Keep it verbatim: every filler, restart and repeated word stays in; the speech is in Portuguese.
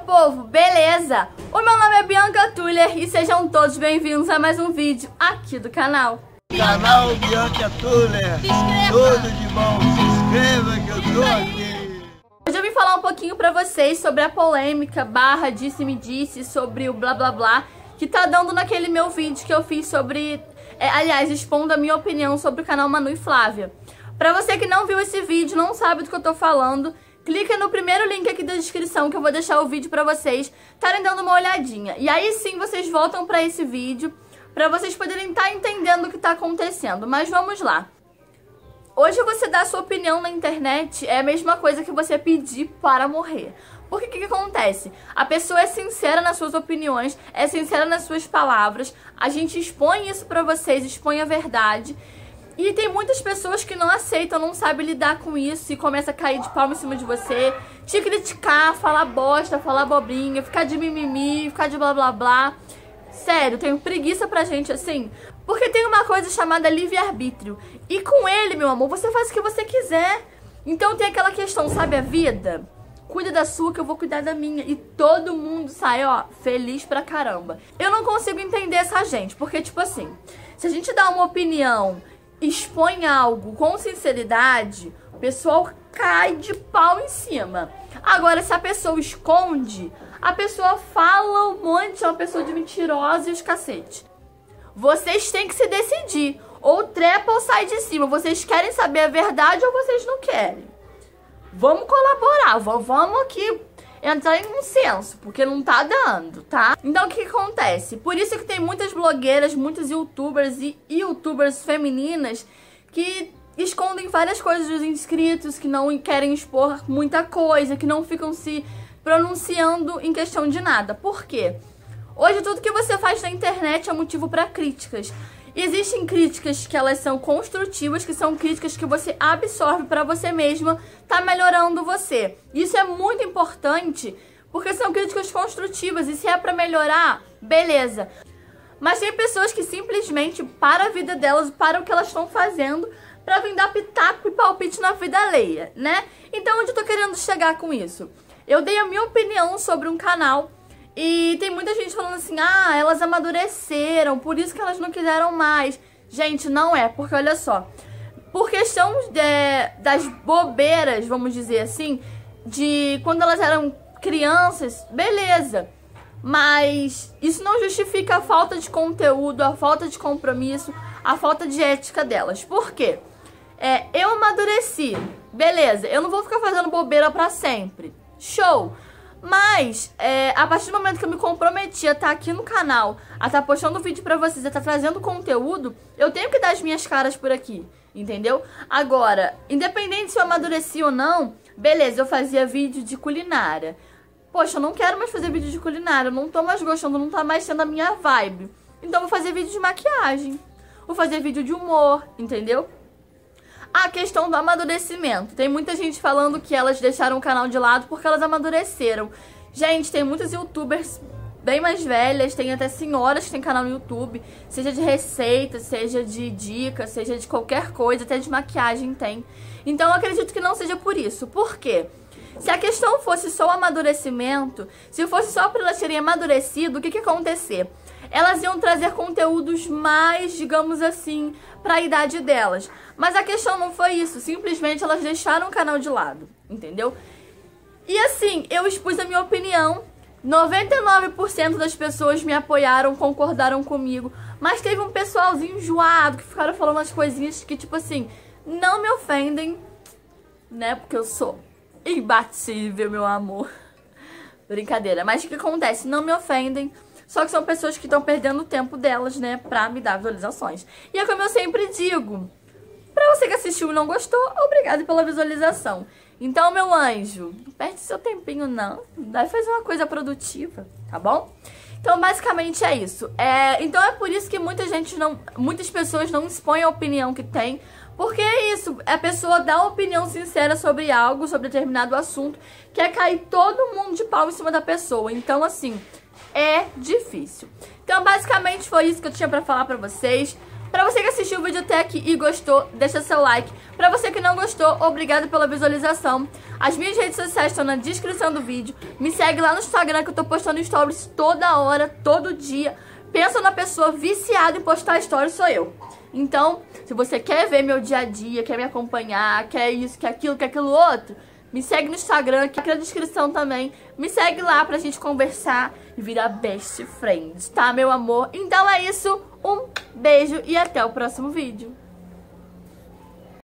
povo, beleza? O meu nome é Bianca Tuller e sejam todos bem-vindos a mais um vídeo aqui do canal. Canal Bianca Tuller, tudo de bom, se inscreva que eu tô aqui. Hoje eu vim falar um pouquinho pra vocês sobre a polêmica barra disse-me-disse sobre o blá blá blá que tá dando naquele meu vídeo que eu fiz sobre, é, aliás, expondo a minha opinião sobre o canal Manu e Flávia. Pra você que não viu esse vídeo, não sabe do que eu tô falando, clica no primeiro link aqui da descrição que eu vou deixar o vídeo pra vocês estarem dando uma olhadinha. E aí sim vocês voltam pra esse vídeo, pra vocês poderem estar entendendo o que tá acontecendo. Mas vamos lá. Hoje você dar sua opinião na internet é a mesma coisa que você pedir para morrer. Porque o que, que acontece? A pessoa é sincera nas suas opiniões, é sincera nas suas palavras, a gente expõe isso pra vocês, expõe a verdade. E tem muitas pessoas que não aceitam, não sabem lidar com isso e começa a cair de palma em cima de você, te criticar, falar bosta, falar bobrinha, ficar de mimimi, ficar de blá blá blá. Sério, tenho preguiça pra gente assim, porque tem uma coisa chamada livre-arbítrio. E com ele, meu amor, você faz o que você quiser. Então tem aquela questão, sabe a vida? Cuida da sua que eu vou cuidar da minha. E todo mundo sai, ó, feliz pra caramba. Eu não consigo entender essa gente, porque tipo assim, se a gente dá uma opinião, expõe algo com sinceridade, o pessoal cai de pau em cima. Agora, se a pessoa esconde, a pessoa fala um monte, é uma pessoa de mentirosa e os cacete. Vocês têm que se decidir. Ou trepa ou sai de cima. Vocês querem saber a verdade ou vocês não querem? Vamos colaborar, vamos aqui entrar em um senso, porque não tá dando, tá? Então o que, que acontece? Por isso que tem muitas blogueiras, muitos youtubers e youtubers femininas que escondem várias coisas dos inscritos, que não querem expor muita coisa, que não ficam se pronunciando em questão de nada. Por quê? Hoje tudo que você faz na internet é motivo para críticas. Existem críticas que elas são construtivas, que são críticas que você absorve para você mesma, tá melhorando você. Isso é muito importante, porque são críticas construtivas e se é para melhorar, beleza. Mas tem pessoas que simplesmente param a vida delas, param o que elas estão fazendo para vir dar pitaco e palpite na vida alheia, né? Então onde eu tô querendo chegar com isso? Eu dei a minha opinião sobre um canal e tem muita gente falando assim, ah, elas amadureceram, por isso que elas não quiseram mais. Gente, não é, porque olha só, por questão de, das bobeiras, vamos dizer assim, de quando elas eram crianças, beleza. Mas isso não justifica a falta de conteúdo, a falta de compromisso, a falta de ética delas. Por quê? É, eu amadureci, beleza, eu não vou ficar fazendo bobeira pra sempre. Show! Mas, é, a partir do momento que eu me comprometi a estar aqui no canal, a estar postando vídeo pra vocês, a estar trazendo conteúdo, eu tenho que dar as minhas caras por aqui, entendeu? Agora, independente se eu amadureci ou não, beleza, eu fazia vídeo de culinária. Poxa, eu não quero mais fazer vídeo de culinária, eu não tô mais gostando, não tá mais sendo a minha vibe. Então eu vou fazer vídeo de maquiagem, vou fazer vídeo de humor, entendeu? A questão do amadurecimento. Tem muita gente falando que elas deixaram o canal de lado porque elas amadureceram. Gente, tem muitas youtubers bem mais velhas, tem até senhoras que tem canal no YouTube, seja de receita, seja de dicas, seja de qualquer coisa, até de maquiagem tem. Então eu acredito que não seja por isso. Por quê? Se a questão fosse só o amadurecimento, se fosse só para elas terem amadurecido, o que que ia acontecer? Elas iam trazer conteúdos mais, digamos assim, para a idade delas. Mas a questão não foi isso, simplesmente elas deixaram o canal de lado, entendeu? E assim, eu expus a minha opinião, noventa e nove por cento das pessoas me apoiaram, concordaram comigo, mas teve um pessoalzinho enjoado que ficaram falando as coisinhas que, tipo assim, não me ofendem, né, porque eu sou imbatível, meu amor. Brincadeira, mas o que acontece? Não me ofendem. Só que são pessoas que estão perdendo o tempo delas, né, pra me dar visualizações. E é como eu sempre digo, pra você que assistiu e não gostou, obrigado pela visualização. Então, meu anjo, não perde seu tempinho não, vai fazer uma coisa produtiva, tá bom? Então, basicamente é isso. É, então é por isso que muita gente não, muitas pessoas não expõem a opinião que tem, porque é isso, a pessoa dá uma opinião sincera sobre algo, sobre determinado assunto, quer cair todo mundo de pau em cima da pessoa. Então, assim, é difícil. Então, basicamente foi isso que eu tinha pra falar pra vocês. Pra você que assistiu o vídeo até aqui e gostou, deixa seu like. Pra você que não gostou, obrigado pela visualização. As minhas redes sociais estão na descrição do vídeo. Me segue lá no Instagram que eu tô postando stories toda hora, todo dia. Pensa na pessoa viciada em postar stories, sou eu. Então, se você quer ver meu dia a dia, quer me acompanhar, quer isso, quer aquilo, quer aquilo outro, me segue no Instagram, que aqui na descrição também. Me segue lá pra gente conversar e virar best friends, tá, meu amor? Então é isso, um beijo e até o próximo vídeo.